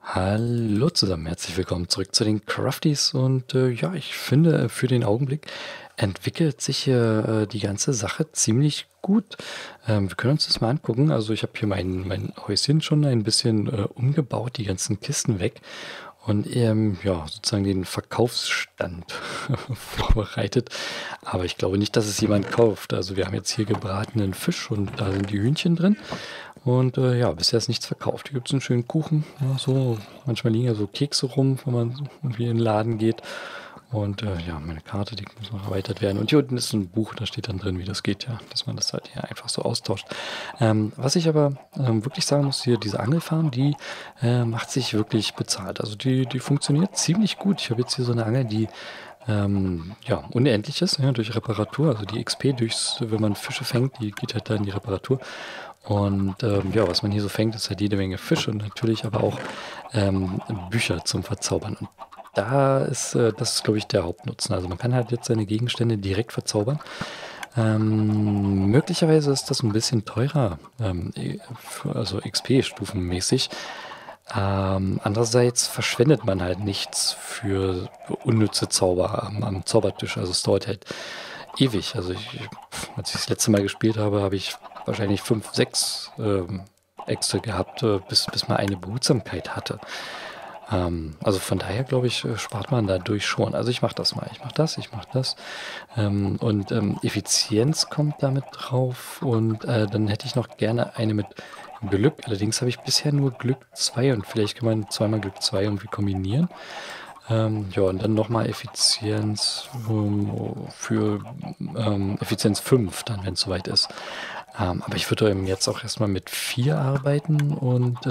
Hallo zusammen, herzlich willkommen zurück zu den Crafties und ja, ich finde, für den Augenblick entwickelt sich hier die ganze Sache ziemlich gut. Wir können uns das mal angucken. Also ich habe hier mein Häuschen schon ein bisschen umgebaut, die ganzen Kisten weg und ja, sozusagen den Verkaufsstand vorbereitet. Aber ich glaube nicht, dass es jemand kauft. Also wir haben jetzt hier gebratenen Fisch und da sind die Hühnchen drin. Und ja, bisher ist nichts verkauft. Hier gibt es einen schönen Kuchen. Ja, so, manchmal liegen ja so Kekse rum, wenn man irgendwie in den Laden geht. Und ja, meine Karte, die muss noch erweitert werden. Und hier unten ist ein Buch, da steht dann drin, wie das geht, ja, dass man das halt hier einfach so austauscht. Was ich aber wirklich sagen muss, hier diese Angelfarm, die macht sich wirklich bezahlt. Also die funktioniert ziemlich gut. Ich habe jetzt hier so eine Angel, die ja, unendlich ist, ja, durch Reparatur. Also die XP, wenn man Fische fängt, die geht halt da in die Reparatur. Und ja, was man hier so fängt, ist halt jede Menge Fisch und natürlich aber auch Bücher zum Verzaubern. Und das ist, glaube ich, der Hauptnutzen. Also man kann halt jetzt seine Gegenstände direkt verzaubern. Möglicherweise ist das ein bisschen teurer, also XP-stufenmäßig. Andererseits verschwendet man halt nichts für unnütze Zauber am Zaubertisch. Also es dauert halt ewig. Also als ich das letzte Mal gespielt habe, habe ich wahrscheinlich 5, 6 Äxte gehabt, bis man eine Behutsamkeit hatte. Also von daher glaube ich, spart man dadurch schon. Also ich mache das mal. Ich mache das, ich mache das. Und Effizienz kommt damit drauf. Und dann hätte ich noch gerne eine mit Glück. Allerdings habe ich bisher nur Glück 2 und vielleicht kann man zweimal Glück 2 irgendwie kombinieren. Ja, und dann nochmal Effizienz für Effizienz 5, dann, wenn es soweit ist. Aber ich würde eben jetzt auch erstmal mit 4 arbeiten und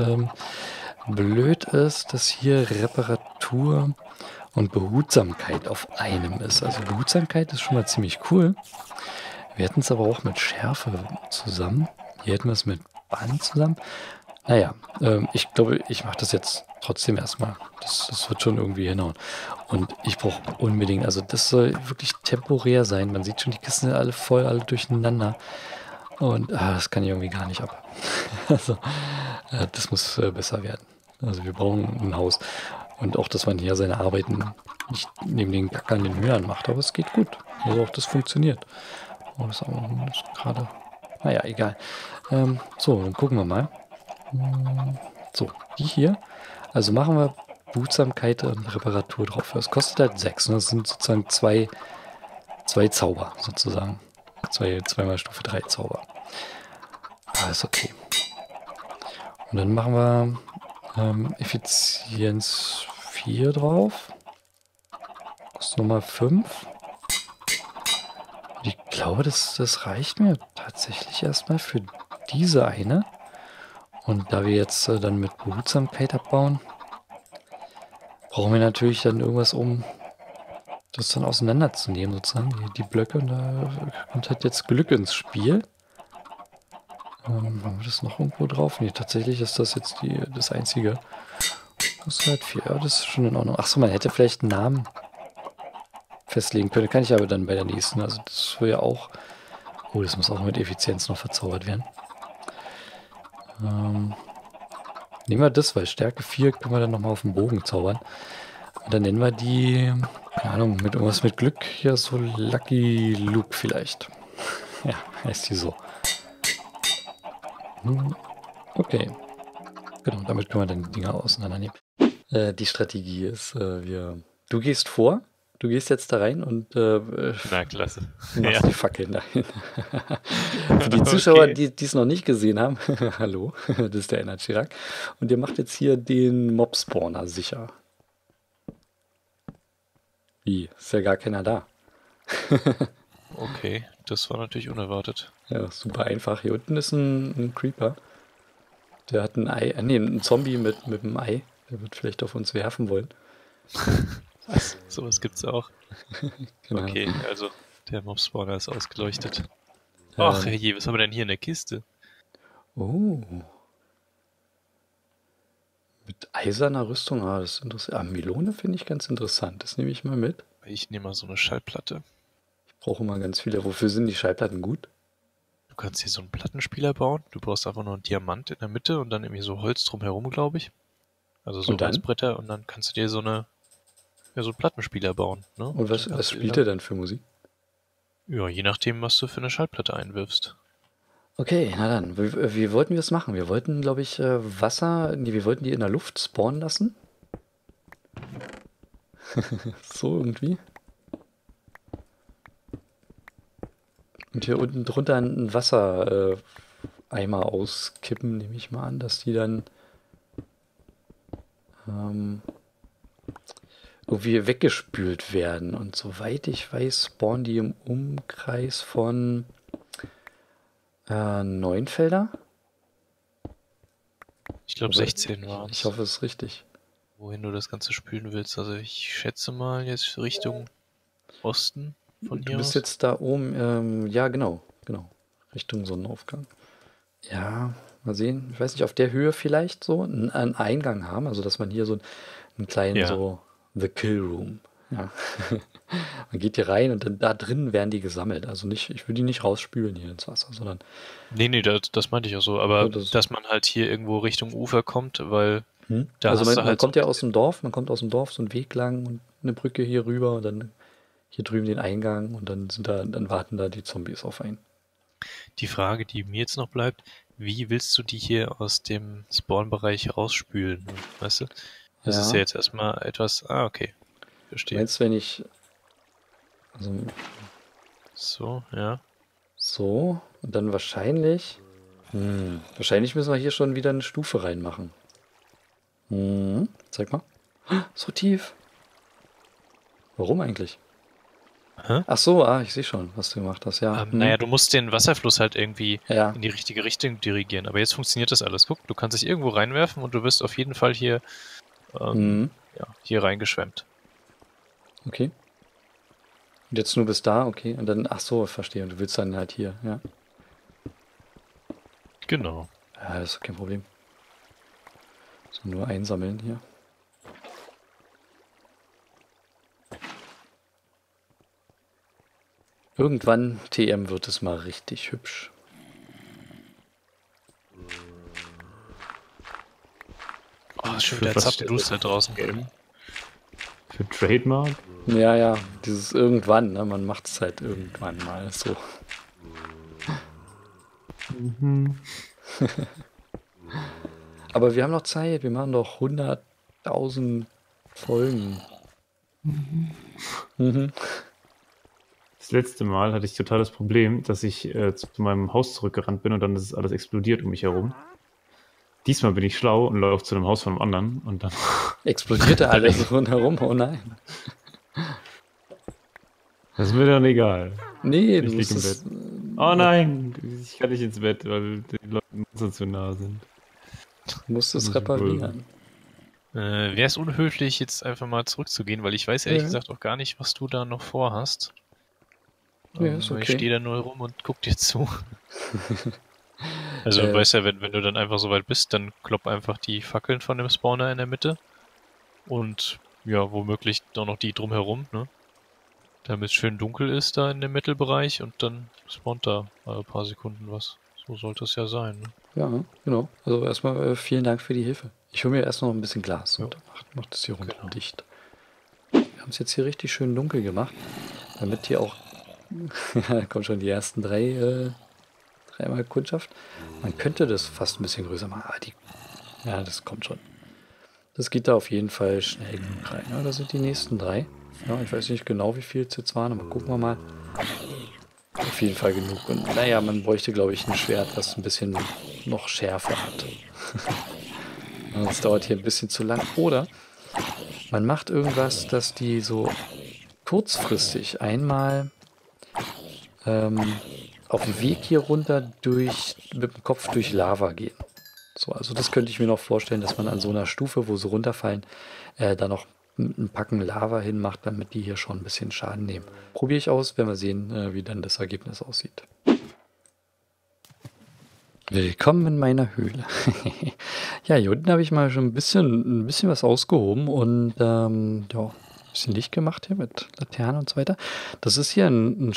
blöd ist, dass hier Reparatur und Behutsamkeit auf einem ist. Also Behutsamkeit ist schon mal ziemlich cool. Wir hätten es aber auch mit Schärfe zusammen. Hier hätten wir es mit Band zusammen. Naja, ich glaube, ich mache das jetzt trotzdem erstmal. Das wird schon irgendwie hinhauen. Und ich brauche unbedingt, also das soll wirklich temporär sein. Man sieht schon, die Kisten sind alle voll, alle durcheinander. Und das kann ich irgendwie gar nicht ab. Also, das muss besser werden. Also wir brauchen ein Haus. Und auch, dass man hier seine Arbeiten nicht neben den gackernden Hühnern macht. Aber es geht gut. Also auch das funktioniert. Oh, das ist auch ist gerade. Naja, egal. So, dann gucken wir mal. So, die hier. Also machen wir Behutsamkeit und Reparatur drauf. Das kostet halt 6. Ne? Das sind sozusagen zwei Zauber, sozusagen. Zweimal Stufe 3 Zauber. Ah, ist okay. Und dann machen wir Effizienz 4 drauf. Kostet nochmal 5. Und ich glaube, das reicht mir tatsächlich erstmal für diese eine. Und da wir jetzt dann mit Behutsamkeit abbauen, brauchen wir natürlich dann irgendwas, um das dann auseinanderzunehmen, sozusagen, die Blöcke. Und da kommt halt jetzt Glück ins Spiel. Haben wir das noch irgendwo drauf? Nee, tatsächlich ist das jetzt das einzige. Das ist halt 4. Ja, das ist schon in Ordnung. Achso, man hätte vielleicht einen Namen festlegen können. Kann ich aber dann bei der nächsten. Also das wäre ja auch. Oh, das muss auch mit Effizienz noch verzaubert werden. Nehmen wir das, weil Stärke 4 können wir dann nochmal auf den Bogen zaubern. Und dann nennen wir die, keine Ahnung, mit irgendwas mit Glück hier so Lucky Luke vielleicht. Ja, heißt die so. Okay. Genau, damit können wir dann die Dinger auseinandernehmen. Die Strategie ist, du gehst vor, du gehst jetzt da rein und Na, klasse. machst Ja. die Fackeln dahin. Für die Zuschauer, Okay. die es noch nicht gesehen haben, hallo, das ist der Energy Chirac. Und ihr macht jetzt hier den Mob-Spawner sicher. Wie? Ist ja gar keiner da. Okay, das war natürlich unerwartet. Ja, super einfach. Hier unten ist ein Creeper. Der hat ein Ei, nee, ein Zombie mit einem Ei. Der wird vielleicht auf uns werfen wollen. Sowas gibt's auch. Genau. Okay, also der Mob-Spawner ist ausgeleuchtet. Ach, Ähm, herrje, was haben wir denn hier in der Kiste? oh, mit eiserner Rüstung. Ah, das ist interessant. Ah, Melone finde ich ganz interessant. Das nehme ich mal mit. Ich nehme mal so eine Schallplatte. Ich brauche immer ganz viele. Wofür sind die Schallplatten gut? Du kannst hier so einen Plattenspieler bauen. Du brauchst einfach nur einen Diamant in der Mitte und dann irgendwie so Holz drumherum, glaube ich. Also so Und dann? Holzbretter und dann kannst du dir so einen Plattenspieler bauen, ne? Und Und dann was kannst du spielt dir er dann für Musik? ja, je nachdem, was du für eine Schallplatte einwirfst. Okay, na dann. Wie wollten wir es machen? Wir wollten, glaube ich, wir wollten die in der Luft spawnen lassen. So irgendwie. Und hier unten drunter einen Wassereimer auskippen, nehme ich mal an, dass die dann ähm, irgendwie weggespült werden. Und soweit ich weiß, spawnen die im Umkreis von Neuenfelder. Ich glaube, Aber 16 waren ich es, hoffe, es ist richtig. wohin du das Ganze spülen willst. Also ich schätze mal jetzt Richtung Osten von Du hier bist aus. jetzt da oben, ja, genau, genau. Richtung Sonnenaufgang. Ja, mal sehen. Ich weiß nicht, auf der Höhe vielleicht so einen Eingang haben, also dass man hier so einen kleinen Ja. so The Kill Room. Ja. Man geht hier rein und dann da drin werden die gesammelt. Also nicht, ich will die nicht rausspülen hier ins Wasser, sondern Nee, das meinte ich auch so. so Aber das. dass man halt hier irgendwo Richtung Ufer kommt, weil da Also hast du man halt so kommt ja aus dem Dorf, man kommt aus dem Dorf so einen Weg lang und eine Brücke hier rüber und dann hier drüben den Eingang und dann warten da die Zombies auf einen. die Frage, die mir jetzt noch bleibt, wie willst du die hier aus dem Spawn-Bereich rausspülen? Weißt du? Das ist ja Ja, jetzt erstmal etwas. Ah, okay. du Verstehe. meinst, wenn ich also So, ja. so und dann wahrscheinlich müssen wir hier schon wieder eine Stufe reinmachen. Zeig mal. So tief. Warum eigentlich? Hä? Ach so, ich sehe schon, was du gemacht hast, ja. Naja, du musst den Wasserfluss halt irgendwie Ja. in die richtige Richtung dirigieren. Aber jetzt funktioniert das alles. Guck, du kannst dich irgendwo reinwerfen und du wirst auf jeden Fall hier, Mhm. ja, hier reingeschwemmt. Okay. Und jetzt nur bis da, okay. Und dann, ach so, verstehe. Und du willst dann halt hier, ja. Genau. Ja, das ist kein Problem. So nur einsammeln hier. Irgendwann, TM, wird es mal richtig hübsch. Oh, ist schon Für wieder was Zappenduster steht das draußen. Game? Für Trademark? Ja, ja, dieses irgendwann, ne? Man macht es halt irgendwann mal so. Aber wir haben noch Zeit, wir machen doch 100.000 Folgen. Mhm. Das letzte Mal hatte ich total das Problem, dass ich zu meinem Haus zurückgerannt bin und dann ist alles explodiert um mich herum. Diesmal bin ich schlau und laufe zu einem Haus von einem anderen und dann. Explodierte alles rundherum, oh nein. Das ist mir dann egal. Nee, du Ich lieg im musst Bett. Oh nein, ich kann nicht ins Bett, weil die Leute Monster zu nah sind. es reparieren. Wäre es unhöflich, jetzt einfach mal zurückzugehen, weil ich weiß ehrlich Ja. gesagt auch gar nicht, was du da noch vorhast. Ja, ist Ich okay. stehe da nur rum und guck dir zu. Also, weißt ja, wenn du dann einfach so weit bist, dann klopp einfach die Fackeln von dem Spawner in der Mitte. Und ja, womöglich auch noch die drumherum, ne? Damit es schön dunkel ist da in dem Mittelbereich und dann spawnt da alle paar Sekunden was. So sollte es ja sein, ne? Ja, genau. Also erstmal vielen Dank für die Hilfe. Ich hole mir erst noch ein bisschen Glas und mach das hier rundherum Genau. dicht. Wir haben es jetzt hier richtig schön dunkel gemacht, damit hier auch da kommen schon die ersten dreimal Kundschaft. Man könnte das fast ein bisschen größer machen, aber ja, das kommt schon. Das geht da auf jeden Fall schnell genug rein. Ja, das sind die nächsten 3. Ja, ich weiß nicht genau, wie viel es jetzt waren, aber gucken wir mal. Auf jeden Fall genug. Und naja, man bräuchte, glaube ich, ein Schwert, das ein bisschen noch Schärfe hat. Das dauert hier ein bisschen zu lang. Oder man macht irgendwas, dass die so kurzfristig einmal auf dem Weg hier runter mit dem Kopf durch Lava gehen. So, also das könnte ich mir noch vorstellen, dass man an so einer Stufe, wo sie runterfallen, da noch ein Packen Lava hinmacht, damit die hier schon ein bisschen Schaden nehmen. Probiere ich aus, werden wir sehen, wie dann das Ergebnis aussieht. Willkommen in meiner Höhle. Ja, hier unten habe ich mal schon ein bisschen was ausgehoben und ja, ein bisschen Licht gemacht hier mit Laternen und so weiter. Das ist hier ein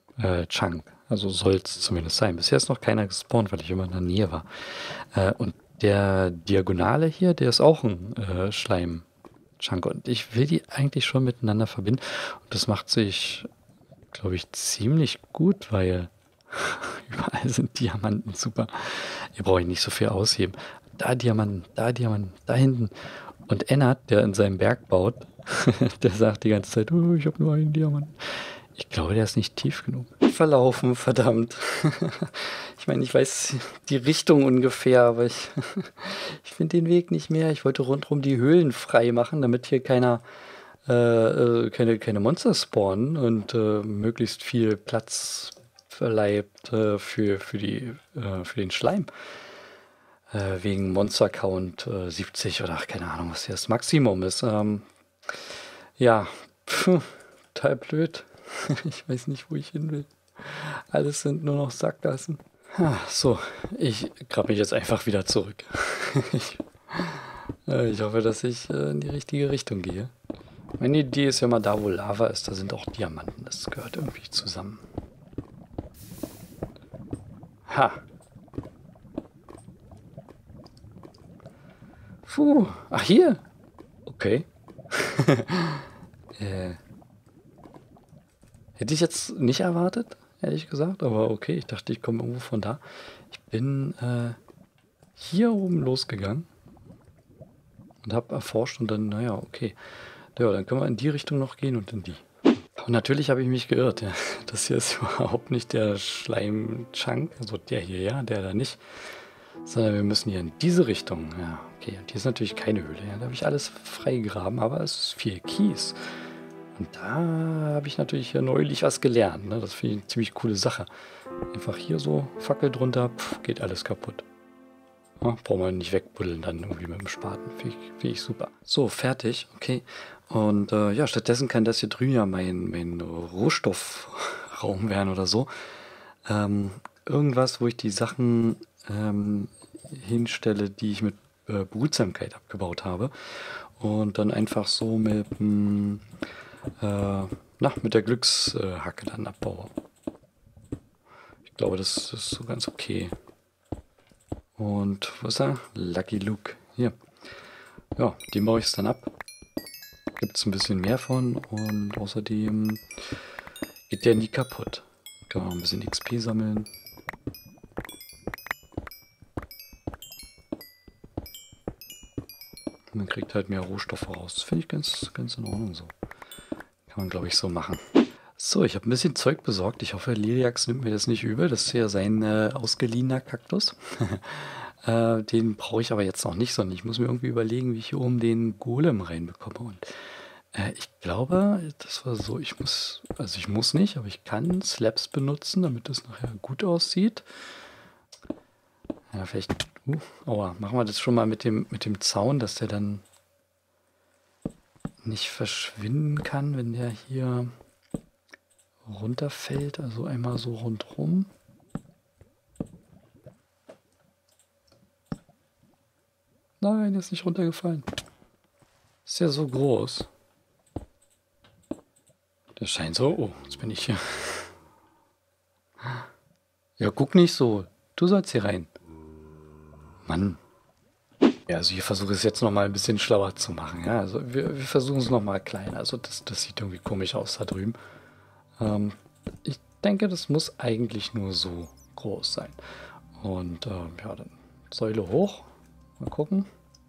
Schleim-Chunk. Also soll es zumindest sein. Bisher ist noch keiner gespawnt, weil ich immer in der Nähe war. Und Der Diagonale hier, der ist auch ein Schleim-Chunk. Und ich will die eigentlich schon miteinander verbinden. Und das macht sich, glaube ich, ziemlich gut, weil überall sind Diamanten super. Hier brauche ich nicht so viel ausheben. Da Diamanten, da hinten. Und Ennard, der in seinem Berg baut, der sagt die ganze Zeit, oh, ich habe nur einen Diamanten. Ich glaube, der ist nicht tief genug. Verlaufen, verdammt. Ich meine, ich weiß die Richtung ungefähr, aber ich finde den Weg nicht mehr. Ich wollte rundherum die Höhlen frei machen, damit hier keine Monster spawnen und möglichst viel Platz verleiht für den Schleim. Wegen Monster Count 70 oder keine Ahnung, was hier das Maximum ist. Ja, total blöd. Ich weiß nicht, wo ich hin will. Alles sind nur noch Sackgassen. So, ich grab mich jetzt einfach wieder zurück. Ich hoffe, dass ich in die richtige Richtung gehe. Meine Idee ist ja mal, da wo Lava ist, da sind auch Diamanten. Das gehört irgendwie zusammen. Ha! Puh, ach hier! Okay. Hätte ich jetzt nicht erwartet, ehrlich gesagt, aber okay, ich dachte, ich komme irgendwo von da. Ich bin hier oben losgegangen und habe erforscht und dann, naja, okay. Ja, dann können wir in die Richtung noch gehen und in die. Und natürlich habe ich mich geirrt. Ja. Das hier ist überhaupt nicht der Schleim-Chunk, also der hier, ja, der da nicht. Sondern wir müssen hier in diese Richtung. Ja, okay, und hier ist natürlich keine Höhle. Ja. Da habe ich alles freigegraben, aber es ist viel Kies. Und da habe ich natürlich hier neulich was gelernt. Ne? Das finde ich eine ziemlich coole Sache. Einfach hier so Fackel drunter, geht alles kaputt. Ja, braucht man nicht wegbuddeln dann irgendwie mit dem Spaten. Finde ich super. So, fertig. Okay. Und ja, stattdessen kann das hier drüben ja mein Rohstoffraum werden oder so. Irgendwas, wo ich die Sachen hinstelle, die ich mit Behutsamkeit abgebaut habe. Und dann einfach so mit der Glückshacke dann abbaue. Ich glaube, das ist so ganz okay. Und was ist er? Lucky Luke. Hier. Ja, den baue ich dann ab. Gibt es ein bisschen mehr von und außerdem geht der nie kaputt. Kann man auch ein bisschen XP sammeln. Man kriegt halt mehr Rohstoffe raus. Das finde ich ganz in Ordnung so. Kann man, glaube ich, so machen. So, ich habe ein bisschen Zeug besorgt. Ich hoffe, Liliax nimmt mir das nicht übel. Das ist ja sein ausgeliehener Kaktus. Den brauche ich aber jetzt noch nicht, sondern ich muss mir irgendwie überlegen, wie ich hier oben den Golem reinbekomme. Und ich glaube, das war so, ich muss nicht, aber ich kann Slabs benutzen, damit das nachher gut aussieht. Ja, vielleicht, aua, machen wir das schon mal mit dem Zaun, dass der dann nicht verschwinden kann, wenn der hier runterfällt, also einmal so rundherum. Nein, der ist nicht runtergefallen. Ist ja so groß. Der scheint so... Oh, jetzt bin ich hier. Ja, guck nicht so. Du sollst hier rein. Mann. Ja, also ich versuche es jetzt nochmal ein bisschen schlauer zu machen. Ja, also wir versuchen es nochmal klein. Also das sieht irgendwie komisch aus da drüben. Ich denke, das muss eigentlich nur so groß sein. Und ja, dann Säule hoch. Mal gucken.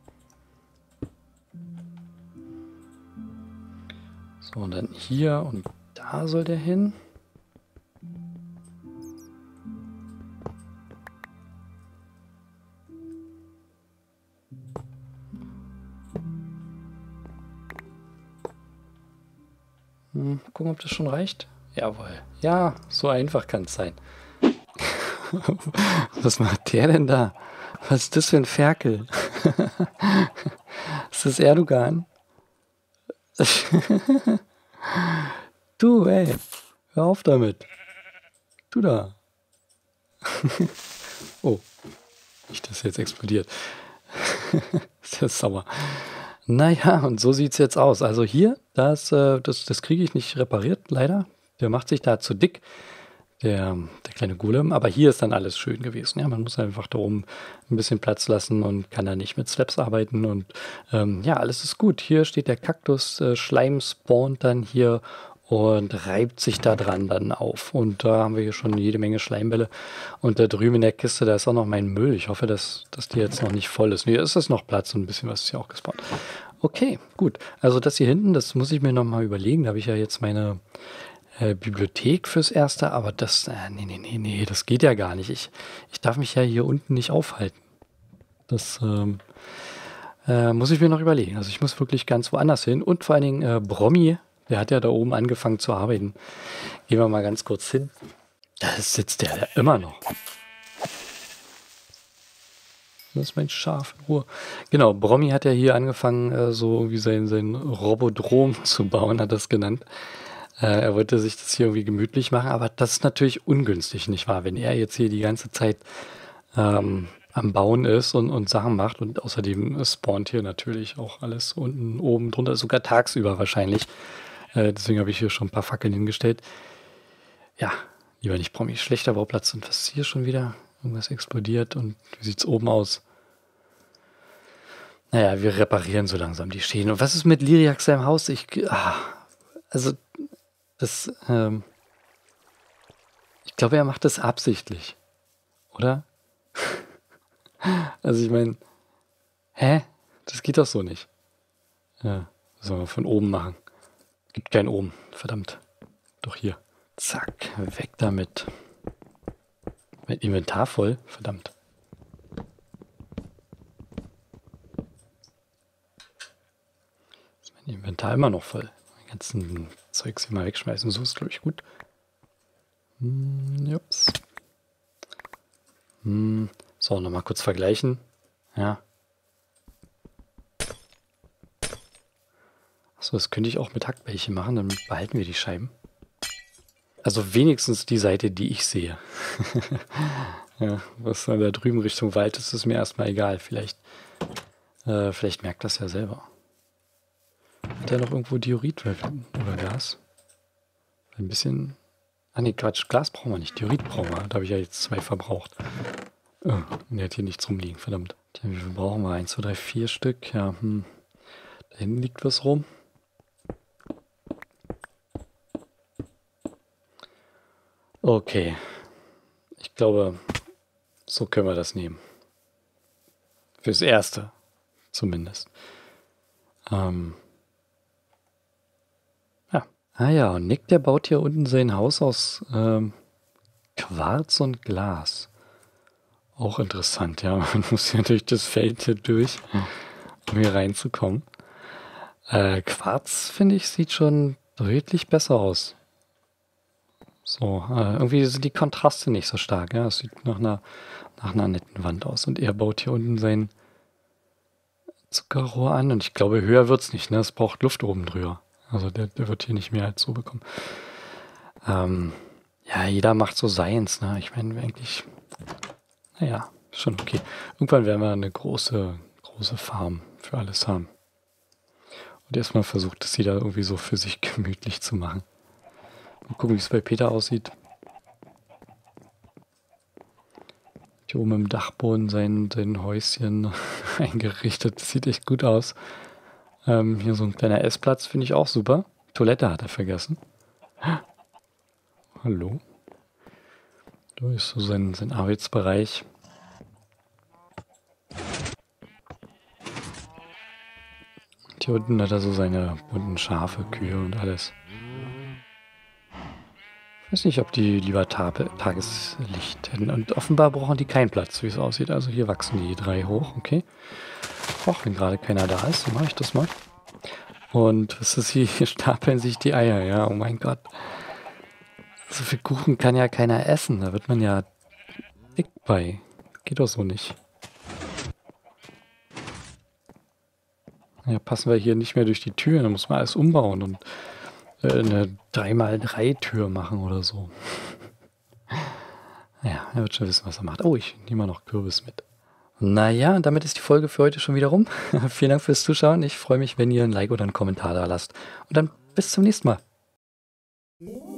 So, und dann hier und da soll der hin. Gucken, ob das schon reicht. Jawohl. Ja, so einfach kann es sein. Was macht der denn da? Was ist das für ein Ferkel? Ist das Erdogan? Du, ey, hör auf damit. Du da. Oh, nicht, dass jetzt explodiert. Ist ja sauer. Naja, und so sieht es jetzt aus. Also hier, das kriege ich nicht repariert, leider. Der macht sich da zu dick. der kleine Golem. Aber hier ist dann alles schön gewesen. Ja, man muss einfach da oben ein bisschen Platz lassen und kann da nicht mit Slaps arbeiten. Und ja, alles ist gut. Hier steht der Kaktus. Schleim spawnt dann hier und reibt sich da dran dann auf. Und da haben wir hier schon jede Menge Schleimbälle. Und da drüben in der Kiste, da ist auch noch mein Müll. Ich hoffe, dass die jetzt noch nicht voll ist. Nee, ist das noch Platz und ein bisschen was ist hier auch gespawnt. Okay, gut. Also das hier hinten, das muss ich mir nochmal überlegen. Da habe ich ja jetzt meine Bibliothek fürs Erste, aber das, nee, das geht ja gar nicht. Ich darf mich ja hier unten nicht aufhalten. Das muss ich mir noch überlegen. Also ich muss wirklich ganz woanders hin. Und vor allen Dingen Brommi, der hat ja da oben angefangen zu arbeiten. Gehen wir mal ganz kurz hin. Da sitzt der immer noch. Das ist mein Schaf in Ruhe. Genau, Brommi hat ja hier angefangen, so irgendwie sein Robodrom zu bauen, hat das genannt. Er wollte sich das hier irgendwie gemütlich machen, aber das ist natürlich ungünstig, nicht wahr? Wenn er jetzt hier die ganze Zeit am Bauen ist und Sachen macht und außerdem spawnt hier natürlich auch alles unten, oben drunter, sogar tagsüber wahrscheinlich. Deswegen habe ich hier schon ein paar Fackeln hingestellt. Ja, lieber nicht Brommi. Schlechter Bauplatz. Und was ist hier schon wieder? Irgendwas explodiert und wie sieht es oben aus? Naja, wir reparieren so langsam die Schäden. Und was ist mit Liriax seinem Haus? Also, das, ich glaube, er macht das absichtlich. Oder? Also, ich meine, das geht doch so nicht. Ja, sollen wir von oben machen. Gibt keinen oben. Verdammt. Doch hier. Zack, weg damit. Mein Inventar voll? Verdammt. Ist mein Inventar immer noch voll. Mein ganzen Zeugs hier mal wegschmeißen. So ist, glaube ich, gut. Jups. So, nochmal kurz vergleichen. Ja. Achso, das könnte ich auch mit Hackbällchen machen. Dann behalten wir die Scheiben. Also wenigstens die Seite, die ich sehe. Ja, was da drüben Richtung Wald ist, ist mir erstmal egal. Vielleicht merkt das ja selber. Hat er noch irgendwo Diorit oder Gas? Ein bisschen... Ah ne, Quatsch, Glas brauchen wir nicht. Diorit brauchen wir. Da habe ich ja jetzt 2 verbraucht. Und der hat hier nichts rumliegen, verdammt. Tja, wie viel brauchen wir? 1, 2, 3, 4 Stück. Ja, Da hinten liegt was rum. Okay. Ich glaube, so können wir das nehmen. Fürs Erste. Zumindest. Ja. Ah ja, und Nick, der baut hier unten sein Haus aus Quarz und Glas. Auch interessant, ja. Man muss ja durch das Feld hier durch, um hier reinzukommen. Quarz, finde ich, sieht schon deutlich besser aus. So, irgendwie sind die Kontraste nicht so stark. Ja, es sieht nach einer netten Wand aus. Und er baut hier unten sein Zuckerrohr an. Und ich glaube, höher wird es nicht. Ne? Es braucht Luft oben drüber. Also der wird hier nicht mehr als so bekommen. Ja, jeder macht so seins. Ne? Ich meine, eigentlich, naja, schon okay. Irgendwann werden wir eine große Farm für alles haben. Und erstmal versucht es jeder irgendwie so für sich gemütlich zu machen. Mal gucken, wie es bei Peter aussieht. Hier oben im Dachboden sein Häuschen eingerichtet. Das sieht echt gut aus. Hier so ein kleiner Essplatz finde ich auch super. Toilette hat er vergessen. Hallo. Da ist so sein Arbeitsbereich. Und hier unten hat er so seine bunten Schafe, Kühe und alles. Ich weiß nicht, ob die lieber Tageslicht hätten. Und offenbar brauchen die keinen Platz, wie es aussieht. Also hier wachsen die 3 hoch, okay. Auch wenn gerade keiner da ist, dann mache ich das mal. Und was ist hier? Hier stapeln sich die Eier, ja, oh mein Gott. So viel Kuchen kann ja keiner essen. Da wird man ja dick bei. Geht doch so nicht. Ja, passen wir hier nicht mehr durch die Tür. Dann muss man alles umbauen und eine 3x3 Tür machen oder so. Ja, er wird schon wissen, was er macht. Oh, ich nehme mal noch Kürbis mit. Naja, damit ist die Folge für heute schon wieder rum. Vielen Dank fürs Zuschauen. Ich freue mich, wenn ihr ein Like oder einen Kommentar da lasst. Und dann bis zum nächsten Mal.